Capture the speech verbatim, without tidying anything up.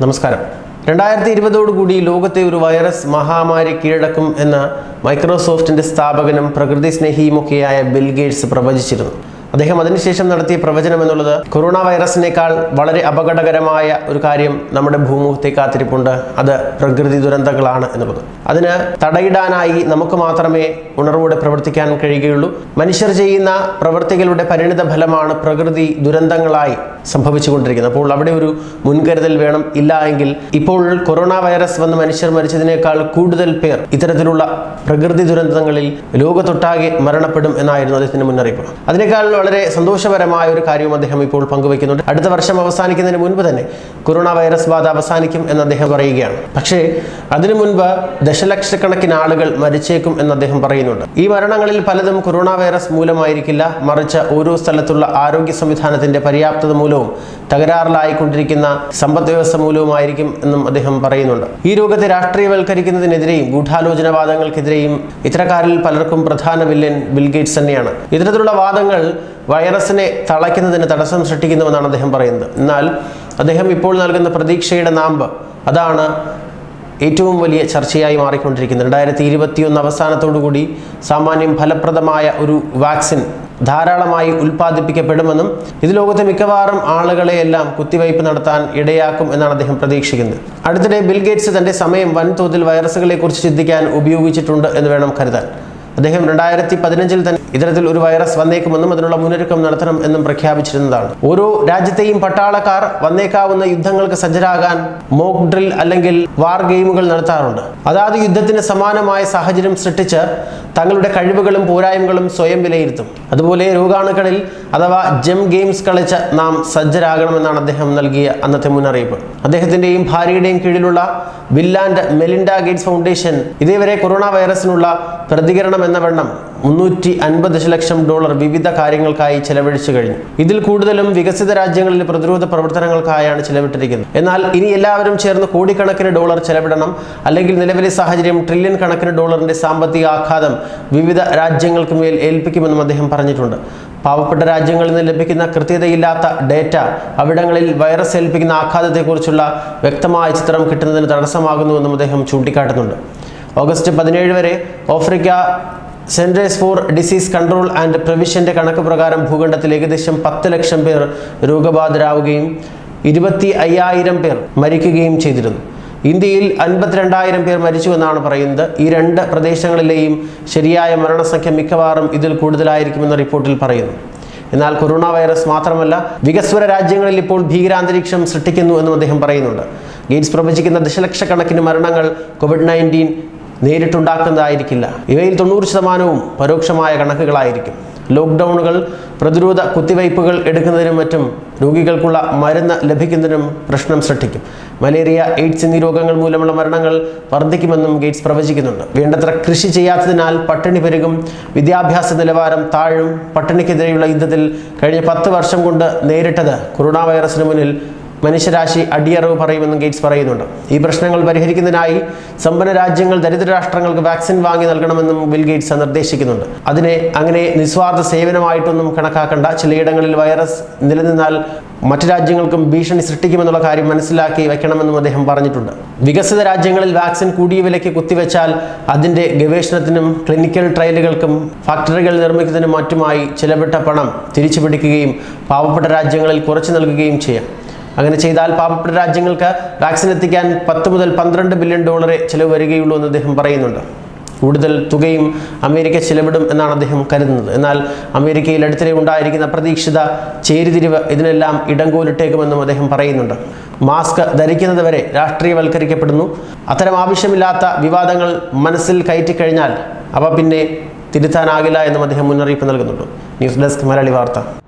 നമസ്കാരം. രണ്ടായിരത്തി ഇരുപതോടുകൂടി ലോകത്തെ ഒരു വൈറസ് മഹാമാരി കീഴടക്കും എന്ന മൈക്രോസോഫ്റ്റിന്റെ സ്ഥാപകനും പ്രകൃതി സ്നേഹിയുമൊക്കെയായ ബിൽ ഗേറ്റ്സ് പ്രവചിച്ചിരുന്നു. അദ്ദേഹം അതിനുശേഷം നടത്തിയ പ്രവചനം എന്നുള്ളത് കൊറോണ വൈറസിനേക്കാൾ വളരെ അപകടകരമായ ഒരു കാര്യം നമ്മുടെ ഭൂമുഖത്തെ കാത്തിരിപ്പുണ്ട്. അത് പ്രകൃതി ദുരന്തങ്ങളാണ് എന്നുള്ളത്. അതിന് തടയിടാനായി നമുക്ക് മാത്രമേ ഉണർവോടെ പ്രവർത്തിക്കാൻ കഴിയുകയുള്ളൂ. മനുഷ്യർ ചെയ്യുന്ന പ്രവൃത്തികളുടെ പരിണിത ഫലമാണ് പ്രകൃതി ദുരന്തങ്ങളായി സംഭവിച്ചുകൊണ്ടിരിക്കുന്നത്. അപ്പോൾ അവിടെ ഒരു മുൻകരുതൽ വേണം. ഇല്ല എങ്കിൽ ഇപ്പോൾ കൊറോണ വൈറസ് വന്ന് മനുഷ്യർ മരിച്ചതിനേക്കാൾ കൂടുതൽ പേർ ഇത്തരത്തിലുള്ള പ്രകൃതി ദുരന്തങ്ങളിൽ ലോകത്തൊട്ടാകെ മരണപ്പെടും എന്നായിരുന്നു അദ്ദേഹത്തിന്റെ മുന്നറിയിപ്പ്. അതിനേക്കാൾ വളരെ സന്തോഷപരമായ ഒരു കാര്യവും അദ്ദേഹം ഇപ്പോൾ പങ്കുവയ്ക്കുന്നുണ്ട്. അടുത്ത വർഷം അവസാനിക്കുന്നതിന് മുൻപ് തന്നെ കൊറോണ വൈറസ് ബാധ അവസാനിക്കും എന്ന് അദ്ദേഹം പറയുകയാണ്. പക്ഷേ അതിനു മുൻപ് ദശലക്ഷക്കണക്കിന് ആളുകൾ മരിച്ചേക്കും എന്ന് അദ്ദേഹം പറയുന്നുണ്ട്. ഈ മരണങ്ങളിൽ പലതും കൊറോണ വൈറസ് മൂലമായിരിക്കില്ല, മറിച്ച് ഓരോ സ്ഥലത്തുള്ള ആരോഗ്യ സംവിധാനത്തിന്റെ പര്യാപ്തത മൂലവും തകരാറിലായിക്കൊണ്ടിരിക്കുന്ന സമ്പദ് വ്യവസ്ഥ മൂലവുമായിരിക്കും എന്നും അദ്ദേഹം പറയുന്നുണ്ട്. ഈ രോഗത്തെ രാഷ്ട്രീയവൽക്കരിക്കുന്നതിനെതിരെയും ഗൂഢാലോചനവാദങ്ങൾക്കെതിരെയും ഇത്തരക്കാരിൽ പലർക്കും പ്രധാന വില്ലൻ ബിൽ ഗേറ്റ്സ് തന്നെയാണ്. ഇത്തരത്തിലുള്ള വാദങ്ങൾ വൈറസിനെ തളയ്ക്കുന്നതിന് തടസ്സം സൃഷ്ടിക്കുന്നുവെന്നാണ് അദ്ദേഹം പറയുന്നത്. എന്നാൽ അദ്ദേഹം ഇപ്പോൾ നൽകുന്ന പ്രതീക്ഷയുടെ നാമ്പ് അതാണ് ഏറ്റവും വലിയ ചർച്ചയായി മാറിക്കൊണ്ടിരിക്കുന്നത്. രണ്ടായിരത്തി ഇരുപത്തിയൊന്ന് അവസാനത്തോടുകൂടി സാമാന്യം ഫലപ്രദമായ ഒരു വാക്സിൻ ധാരാളമായി ഉൽപ്പാദിപ്പിക്കപ്പെടുമെന്നും ഇത് ലോകത്തെ മിക്കവാറും ആളുകളെയെല്ലാം കുത്തിവയ്പ് നടത്താൻ ഇടയാക്കും എന്നാണ് അദ്ദേഹം പ്രതീക്ഷിക്കുന്നത്. അടുത്തിടെ ബിൽ ഗേറ്റ്സ് തന്റെ സമയം വൻതോതിൽ വൈറസുകളെ കുറിച്ച് ചിന്തിക്കാൻ ഉപയോഗിച്ചിട്ടുണ്ട് എന്ന് വേണം കരുതാൻ. അദ്ദേഹം രണ്ടായിരത്തി പതിനഞ്ചിൽ തന്നെ ഇത്തരത്തിൽ ഒരു വൈറസ് വന്നേക്കുമെന്നും അതിനുള്ള മുന്നൊരുക്കം നടത്തണം എന്നും പ്രഖ്യാപിച്ചിരുന്നതാണ്. ഓരോ രാജ്യത്തെയും പട്ടാളക്കാർ വന്നേക്കാവുന്ന യുദ്ധങ്ങൾക്ക് സജ്ജരാകാൻ മോക്ക് ഡ്രിൽ അല്ലെങ്കിൽ വാർ ഗെയിമുകൾ നടത്താറുണ്ട്. അതാത് യുദ്ധത്തിന് സമാനമായ സാഹചര്യം സൃഷ്ടിച്ച് തങ്ങളുടെ കഴിവുകളും പോരായ്മകളും സ്വയം വിലയിരുത്തും. അതുപോലെ രോഗാണുക്കളിൽ അഥവാ ജെം ഗെയിംസ് കളിച്ച് നാം സജ്ജരാകണമെന്നാണ് അദ്ദേഹം നൽകിയ അന്നത്തെ മുന്നറിയിപ്പ്. അദ്ദേഹത്തിന്റെയും ഭാര്യയുടെയും കീഴിലുള്ള Bill and Melinda Gates Foundation ഇതേവരെ കൊറോണ വൈറസിനുള്ള പ്രതികരണം എന്ന വണ്ണം മുന്നൂറ്റി അൻപത് ദശലക്ഷം ഡോളർ വിവിധ കാര്യങ്ങൾക്കായി ചെലവഴിച്ചു കഴിഞ്ഞു. ഇതിൽ കൂടുതലും വികസിത രാജ്യങ്ങളിൽ പ്രതിരോധ പ്രവർത്തനങ്ങൾക്കായാണ് ചെലവിട്ടിരിക്കുന്നത്. എന്നാൽ ഇനി എല്ലാവരും ചേർന്ന് കോടിക്കണക്കിന് ഡോളർ ചെലവിടണം, അല്ലെങ്കിൽ നിലവിലെ സാഹചര്യം ട്രില്യൺ കണക്കിന് ഡോളറിന്റെ സാമ്പത്തിക ആഘാതം വിവിധ രാജ്യങ്ങൾക്ക് മേൽ ഏൽപ്പിക്കുമെന്നും അദ്ദേഹം പറഞ്ഞിട്ടുണ്ട്. പാവപ്പെട്ട രാജ്യങ്ങളിൽ നിന്ന് ലഭിക്കുന്ന കൃത്യതയില്ലാത്ത ഡേറ്റ അവിടങ്ങളിൽ വൈറസ് ഏൽപ്പിക്കുന്ന ആഘാതത്തെക്കുറിച്ചുള്ള വ്യക്തമായ ചിത്രം കിട്ടുന്നതിന് തടസ്സമാകുന്നുവെന്നും അദ്ദേഹം ചൂണ്ടിക്കാട്ടുന്നുണ്ട്. ഓഗസ്റ്റ് പതിനേഴ് വരെ Africa centres for disease control and പ്രിവെൻഷന്റെ കണക്ക് പ്രകാരം ഭൂഖണ്ഡത്തിൽ ഏകദേശം പത്ത് ലക്ഷം പേർ രോഗബാധിതരാവുകയും ഇരുപത്തി അയ്യായിരം പേർ മരിക്കുകയും ചെയ്തിരുന്നു. ഇന്ത്യയിൽ അൻപത്തിരണ്ടായിരം പേർ മരിച്ചു എന്നാണ് പറയുന്നത്. ഈ രണ്ട് പ്രദേശങ്ങളിലെയും ശരിയായ മരണസംഖ്യ മിക്കവാറും ഇതിൽ കൂടുതലായിരിക്കുമെന്ന് റിപ്പോർട്ടിൽ പറയുന്നു. എന്നാൽ കൊറോണ വൈറസ് മാത്രമല്ല, വികസ്വര രാജ്യങ്ങളിൽ ഇപ്പോൾ ഭീകരാന്തരീക്ഷം സൃഷ്ടിക്കുന്നു എന്നും അദ്ദേഹം പറയുന്നുണ്ട്. ഗേറ്റ്സ് പ്രവചിക്കുന്ന ദശലക്ഷക്കണക്കിന് മരണങ്ങൾ കോവിഡ് നയൻറ്റീൻ നേരിട്ടുണ്ടാക്കുന്നതായിരിക്കില്ല. ഇവയിൽ തൊണ്ണൂറ് ശതമാനവും പരോക്ഷമായ കണക്കുകളായിരിക്കും. ലോക്ക്ഡൗണുകൾ, പ്രതിരോധ കുത്തിവയ്പ്പുകൾ എടുക്കുന്നതിനും മറ്റും രോഗികൾക്കുള്ള മരുന്ന് ലഭിക്കുന്നതിനും പ്രശ്നം സൃഷ്ടിക്കും. മലേറിയ, എയ്ഡ്സ് എന്നീ രോഗങ്ങൾ മൂലമുള്ള മരണങ്ങൾ വർദ്ധിക്കുമെന്നും ഗേറ്റ്സ് പ്രവചിക്കുന്നുണ്ട്. വേണ്ടത്ര കൃഷി ചെയ്യാത്തതിനാൽ പട്ടിണി പെരുകും, വിദ്യാഭ്യാസ നിലവാരം താഴും. പട്ടിണിക്കെതിരെയുള്ള യുദ്ധത്തിൽ കഴിഞ്ഞ പത്ത് വർഷം കൊണ്ട് നേരിട്ടത് കൊറോണ വൈറസിന് മുന്നിൽ മനുഷ്യരാശി അടിയറവ് പറയുമെന്നും ഗേറ്റ്സ് പറയുന്നുണ്ട്. ഈ പ്രശ്നങ്ങൾ പരിഹരിക്കുന്നതിനായി സമ്പന്ന രാജ്യങ്ങൾ ദരിദ്ര രാഷ്ട്രങ്ങൾക്ക് വാക്സിൻ വാങ്ങി നൽകണമെന്നും ബിൽ ഗേറ്റ്സ് നിർദ്ദേശിക്കുന്നുണ്ട്. അതിനെ അങ്ങനെ നിസ്വാർത്ഥ സേവനമായിട്ടൊന്നും കണക്കാക്കണ്ട. ചിലയിടങ്ങളിൽ വൈറസ് നിലനിന്നാൽ മറ്റു രാജ്യങ്ങൾക്കും ഭീഷണി സൃഷ്ടിക്കുമെന്നുള്ള കാര്യം മനസ്സിലാക്കി വയ്ക്കണമെന്നും അദ്ദേഹം പറഞ്ഞിട്ടുണ്ട്. വികസിത രാജ്യങ്ങളിൽ വാക്സിൻ കൂടിയ വിലയ്ക്ക് കുത്തിവെച്ചാൽ അതിൻ്റെ ഗവേഷണത്തിനും ക്ലിനിക്കൽ ട്രയലുകൾക്കും ഫാക്ടറികൾ നിർമ്മിക്കുന്നതിനും മറ്റുമായി ചിലവിട്ട പണം തിരിച്ചു പിടിക്കുകയും പാവപ്പെട്ട രാജ്യങ്ങളിൽ കുറച്ചു നൽകുകയും ചെയ്യാം. അങ്ങനെ ചെയ്താൽ പാവപ്പെട്ട രാജ്യങ്ങൾക്ക് വാക്സിൻ എത്തിക്കാൻ പത്ത് മുതൽ പന്ത്രണ്ട് ബില്യൺ ഡോളറെ ചിലവ് വരികയുള്ളൂ എന്ന് അദ്ദേഹം പറയുന്നുണ്ട്. കൂടുതൽ തുകയും അമേരിക്ക ചിലവിടും എന്നാണ് അദ്ദേഹം കരുതുന്നത്. എന്നാൽ അമേരിക്കയിൽ അടുത്തിടെ ഉണ്ടായിരിക്കുന്ന അപ്രതീക്ഷിത ചേരിതിരിവ് ഇതിനെല്ലാം ഇടങ്കോലിട്ടേക്കുമെന്നും അദ്ദേഹം പറയുന്നുണ്ട്. മാസ്ക് ധരിക്കുന്നത് വരെ രാഷ്ട്രീയവൽക്കരിക്കപ്പെടുന്നു. അത്തരം ആവശ്യമില്ലാത്ത വിവാദങ്ങൾ മനസ്സിൽ കയറ്റിക്കഴിഞ്ഞാൽ അവ പിന്നെ തിരുത്താനാകില്ല എന്നും അദ്ദേഹം മുന്നറിയിപ്പ് നൽകുന്നുണ്ട്. ന്യൂസ് ഡെസ്ക് മലയാളി വാർത്ത.